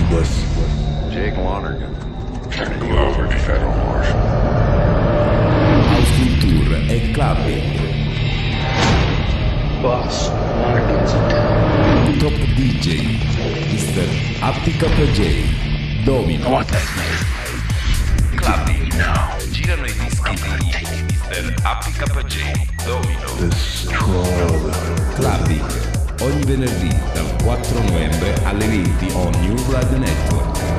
Bus. Jake Lonergan. Kenny Glover di Federal Marshal. House Culture e Clubbing. Boss, Lonergan's in town. Top DJ, Mr. APKJ, Domino. What that name? Clubbing. Girano i dischi di Mr. APKJ, Domino. Destroy. Clubbing. Ogni venerdì dal 4 novembre alle 20 on New Radio Network.